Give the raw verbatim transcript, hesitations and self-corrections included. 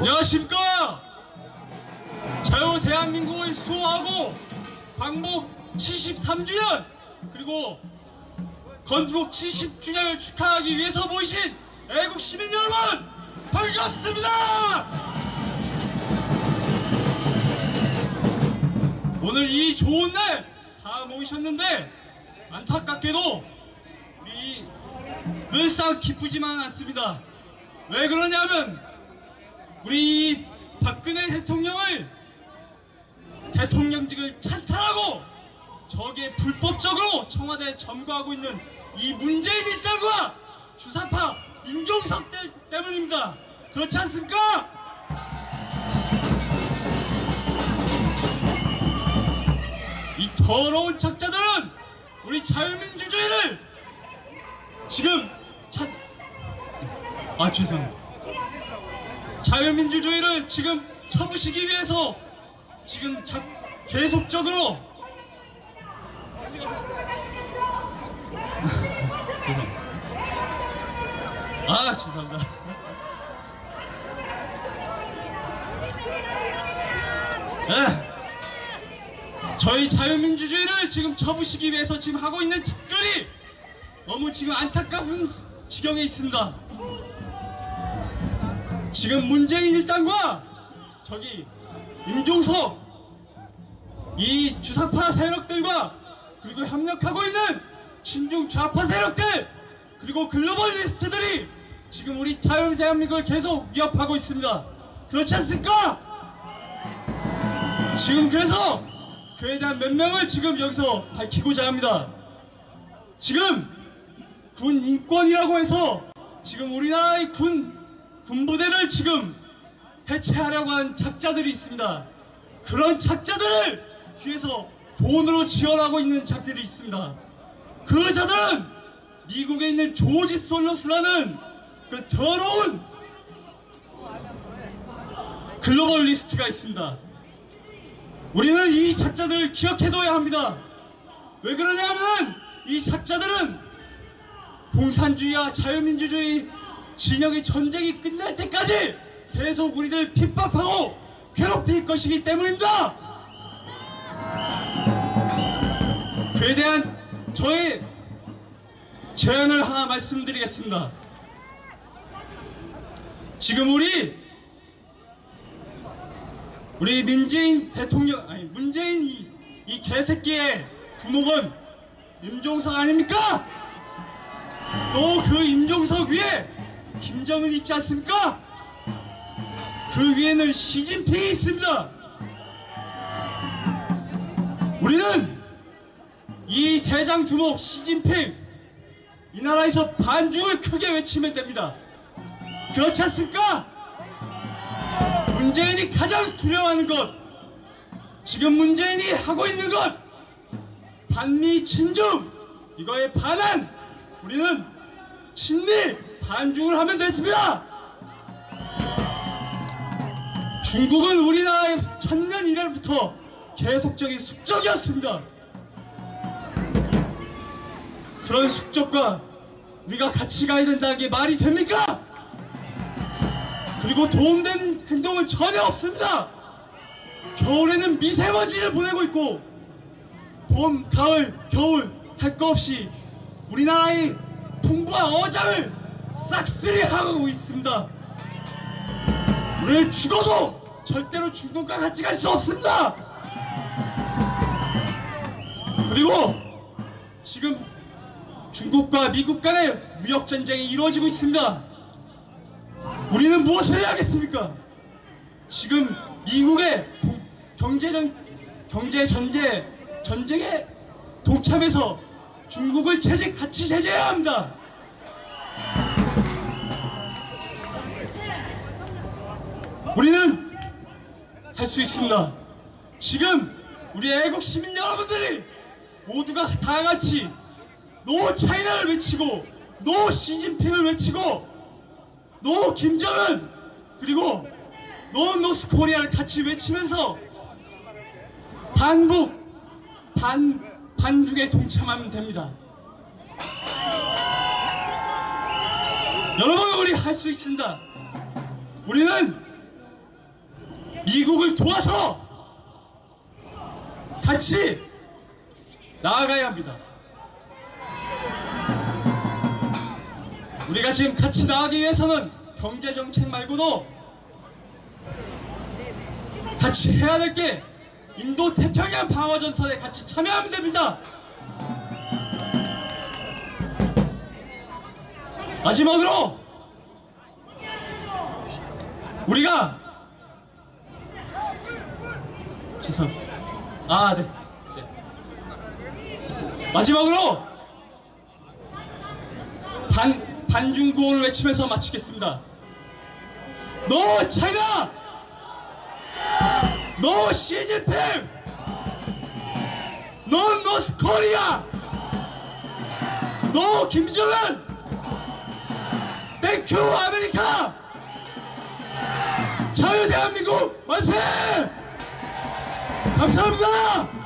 안녕하십니까. 자유 대한민국을 수호하고 광복 칠십삼 주년 그리고 건국 칠십 주년을 축하하기 위해서 모이신 애국 시민 여러분 반갑습니다. 오늘 이 좋은 날 다 모이셨는데 안타깝게도 우리 늘상 기쁘지만 않습니다. 왜 그러냐면 우리 박근혜 대통령을 대통령직을 찬탈하고 저기에 불법적으로 청와대에 점거하고 있는 이 문재인 일당과 주사파 임종석 때문입니다. 그렇지 않습니까? 이 더러운 작자들은 우리 자유민주주의를 지금 찬... 아 죄송합니다. 자유민주주의를 지금 쳐부시기 위해서 지금 자, 계속적으로 죄송합니다. 아 죄송합니다. 네. 저희 자유민주주의를 지금 쳐부시기 위해서 지금 하고 있는 짓들이 너무 지금 안타까운 지경에 있습니다. 지금 문재인 일당과 저기 임종석 이 주사파 세력들과 그리고 협력하고 있는 친중 좌파 세력들 그리고 글로벌리스트들이 지금 우리 자유 대한민국을 계속 위협하고 있습니다. 그렇지 않습니까? 지금 그래서 그에 대한 몇 명을 지금 여기서 밝히고자 합니다. 지금 군 인권이라고 해서 지금 우리나라의 군 군부대를 지금 해체하려고 한 작자들이 있습니다. 그런 작자들을 뒤에서 돈으로 지원하고 있는 작들이 있습니다. 그 자들은 미국에 있는 조지 솔로스라는 그 더러운 글로벌리스트가 있습니다. 우리는 이 작자들을 기억해둬야 합니다. 왜 그러냐면 이 작자들은 공산주의와 자유민주주의 진영의 전쟁이 끝날 때까지 계속 우리를 핍박하고 괴롭힐 것이기 때문입니다. 그에 대한 저의 제안을 하나 말씀드리겠습니다. 지금 우리 우리 문재인 대통령 아니 문재인 이, 이 개새끼의 두목은 임종석 아닙니까? 또 그 임종석 위에 김정은 있지 않습니까? 그 위에는 시진핑이 있습니다. 우리는 이 대장 두목 시진핑 이 나라에서 반중을 크게 외치면 됩니다. 그렇지 않습니까? 문재인이 가장 두려워하는 것 지금 문재인이 하고 있는 것 반미 친중 이거에 반한 우리는 친미 반중을 하면 됐습니다. 중국은 우리나라의 천년 이래부터 계속적인 숙적이었습니다. 그런 숙적과 우리가 같이 가야 된다는 게 말이 됩니까? 그리고 도움되는 행동은 전혀 없습니다. 겨울에는 미세먼지를 보내고 있고 봄, 가을, 겨울 할 거 없이 우리나라의 풍부한 어장을 싹쓸이하고 있습니다. 우리는 죽어도 절대로 중국과 같이 갈 수 없습니다. 그리고 지금 중국과 미국 간의 무역전쟁이 이루어지고 있습니다. 우리는 무엇을 해야겠습니까? 지금 미국의 경제전, 경제전제, 전쟁에 동참해서 중국을 제재, 같이 제재해야 합니다. 우리는 할 수 있습니다. 지금 우리 애국 시민 여러분들이 모두가 다 같이 노 차이나를 외치고 노 시진핑을 외치고 노 김정은 그리고 노 노스 코리아를 같이 외치면서 반북 반 반중에 동참하면 됩니다. 여러분 우리 할 수 있습니다. 우리는 미국을 도와서 같이 나아가야 합니다. 우리가 지금 같이 나가기 위해서는 경제정책 말고도 같이 해야 될 게 인도 태평양 방어전선에 같이 참여하면 됩니다. 마지막으로 우리가 죄송 아 네. 네. 마지막으로 반 반중구호를 외치면서 마치겠습니다. 노 차이나, 노 시진핑, 노 노스 코리아, 노 김정은, 땡큐 아메리카, 자유 대한민국 만세! 감사합니다.